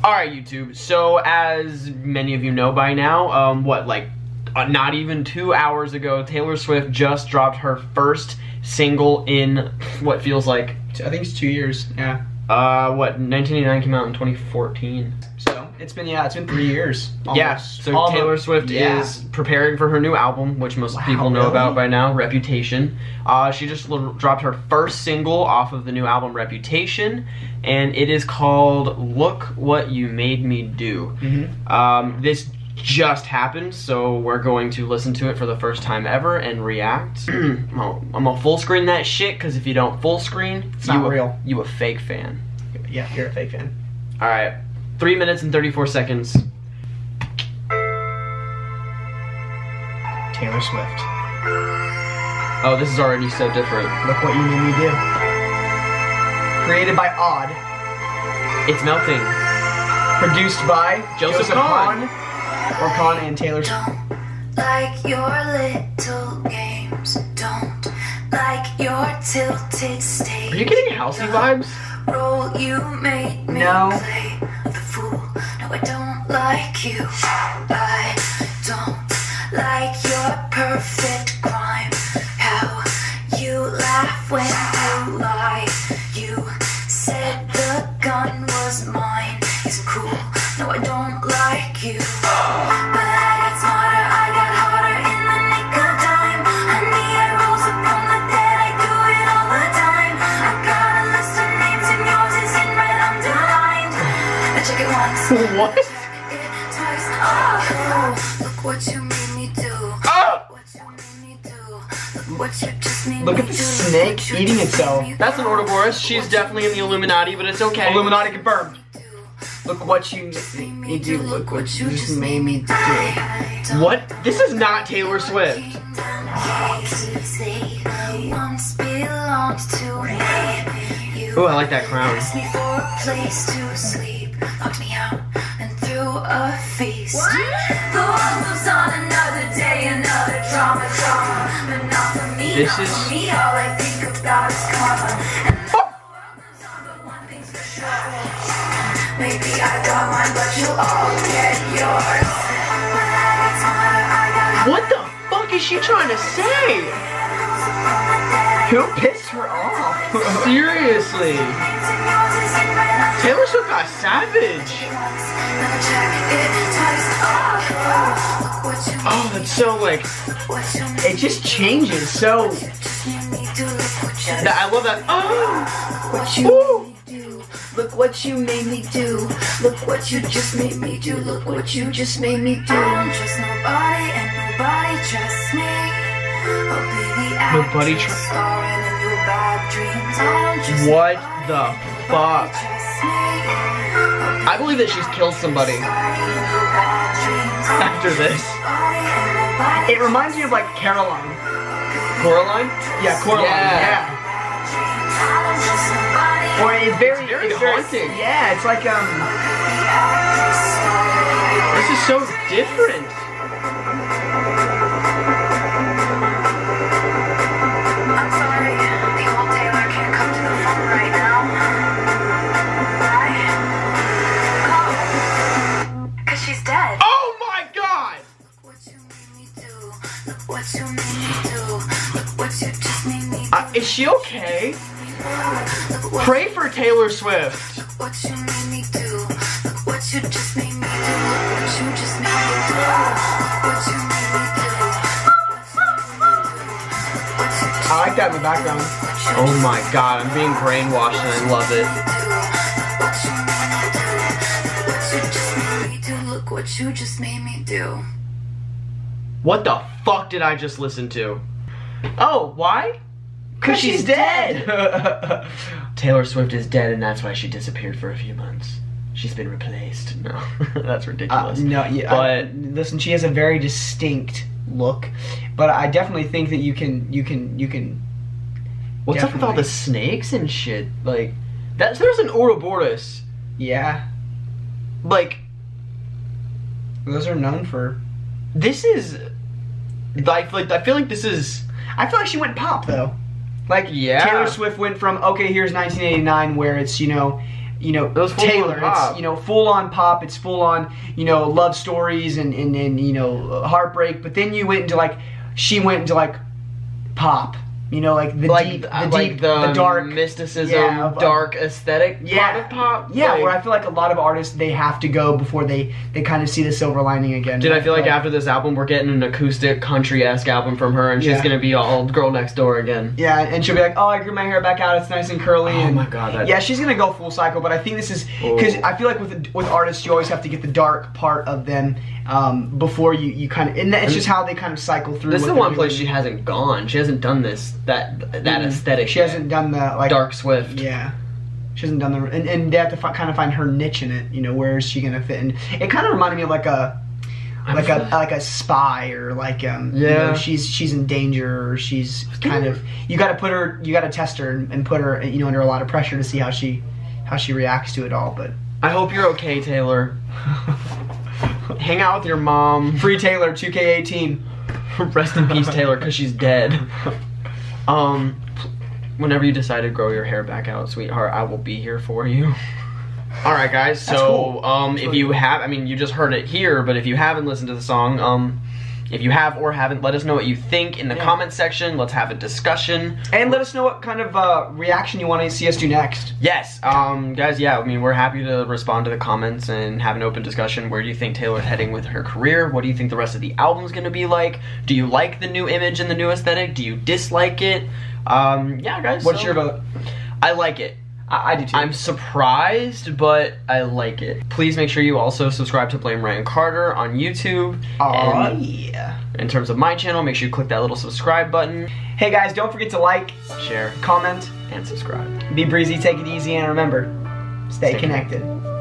Alright, YouTube, so as many of you know by now, not even 2 hours ago, Taylor Swift just dropped her first single in what feels like... I think it's 2 years, yeah. 1989 came out in 2014. So, it's been 3 years. Almost. Yeah, so Taylor Swift is preparing for her new album, which most people know about by now, Reputation. She just dropped her first single off of the new album, Reputation, and it is called Look What You Made Me Do. This just happened, so we're going to listen to it for the first time ever and react. I'm gonna full screen that shit, because if you don't full screen, it's not real. You a fake fan. Yeah, you're a fake fan. Alright, 3 minutes and 34 seconds. Taylor Swift. Oh, this is already so different. Look What You Made Me Do. Created by Odd. It's Melting. Produced by Joseph Kahn. Or Kahn and Taylor Swift. Don't like your little games. Don't like your tilted state. Are you getting Halsey vibes? Role you made me play the fool. No, I don't like you. I don't like your perfect crime. How you laugh when you lie. You said the gun was mine. Isn't cool. No, I don't like you. But I got smarter, I got harder in the nick of time. Honey, I rose up from the dead, I do it all the time. I got a list of names and yours is in red underlined. I check it once. What? Check it twice. Oh, look what you made me do. What you made me do. Look what you just made Look me at the do. snake eating itself. That's an Ouroboros. She's definitely in the Illuminati, but it's okay. Illuminati confirmed. Look what you made me do. Look what you just made me do. What? This is not Taylor Swift. Ooh, I like that crown. Asked me for a place to sleep, locked me out and threw a feast. The world moves on another day, another drama, but not for me. This not is- for me. All I think about is karma. And the world moves on, but one thing's for sure. Maybe I got mine, but you'll all get yours. But I got smarter, I got What the fuck is she trying to say? Who pissed her off? Seriously. Taylor Swift got savage. Oh, that's so like... It just changes so... I love that. Oh! What you made me do. Look what you made me do. Look what you just made me do. Look what you just made me do. I don't trust nobody and nobody trusts me. I'll be the actress Nobody trusts- starring in your bad dreams. I don't trust What nobody the and nobody fuck? trusts me. I'll be I believe that she's killed somebody starring in your bad dreams. I don't after this. trust nobody and nobody It reminds me of like Caroline. Coraline? Yeah, Coraline. Yeah. Yeah. I don't trust nobody Or it's very haunting. Yeah, it's like This is so different. I'm sorry, the old Taylor can't come to the phone right now. Why? Oh, 'cause she's dead. Oh my god! Look what you made me do. Look what you made me do. Look what you just made me do. Is she okay? Look what, Pray for Taylor Swift. look what you made me do. Look what you just made me do. Look what you just made me do. Look what you made me do. I like that in the background. Oh my god, I'm being brainwashed and I love it. Look what you just made me do. What the fuck did I just listen to? Oh, why? 'Cause she's dead. Taylor Swift is dead and that's why she disappeared for a few months. She's been replaced. No, that's ridiculous. No, yeah. But listen, she has a very distinct look, but I definitely think that you can. what's up with all the snakes and shit? Like, there's an Ouroboros. Yeah, Like, those are known for. this is I feel like this is I feel like she went pop though. Like Yeah. Taylor Swift went from okay, here's 1989, where it's you know, was full Taylor. on pop. It's, you know, full on pop. It's full on, you know, love stories and you know, heartbreak. But then you went into like, she went into like pop. You know, like the dark mysticism, dark aesthetic. Part of pop. Yeah, where I feel like a lot of artists, they have to go before they kind of see the silver lining again. Dude, I feel like after this album, we're getting an acoustic country-esque album from her, and she's gonna be all girl next door again. Yeah, and she'll be like, oh, I grew my hair back out, it's nice and curly. Oh my god. Yeah, she's gonna go full cycle, but I think this is because I feel like with artists, you always have to get the dark part of them before you kind of, and it's just how they kind of cycle through. This is the one place she hasn't gone. She hasn't done that aesthetic. She hasn't done the like Dark Swift. Yeah, she hasn't done the and they have to kind of find her niche in it. You know, where is she gonna fit? And it kind of reminded me of like a spy or like you know, she's in danger or she's kind of, you got to test her and put her, you know, under a lot of pressure to see how she reacts to it all. But I hope you're okay, Taylor. Hang out with your mom. Free Taylor, 2K18. Rest in peace, Taylor, because she's dead. Whenever you decide to grow your hair back out, sweetheart, I will be here for you. Alright, guys, so, cool. If you have, I mean, you just heard it here, but if you haven't listened to the song, if you have or haven't, let us know what you think in the comment section. Let's have a discussion. And let us know what kind of reaction you want to see us do next. Yes, guys, yeah, I mean, we're happy to respond to the comments and have an open discussion. Where do you think Taylor's heading with her career? What do you think the rest of the album's going to be like? Do you like the new image and the new aesthetic? Do you dislike it? Yeah, guys. What's your vote? I like it. I do too. I'm surprised, but I like it. Please make sure you also subscribe to Blame Ryan Carter on YouTube. Oh, yeah. In terms of my channel, make sure you click that little subscribe button. Hey guys, don't forget to like, share, comment, and subscribe. Be breezy, take it easy, and remember, stay connected.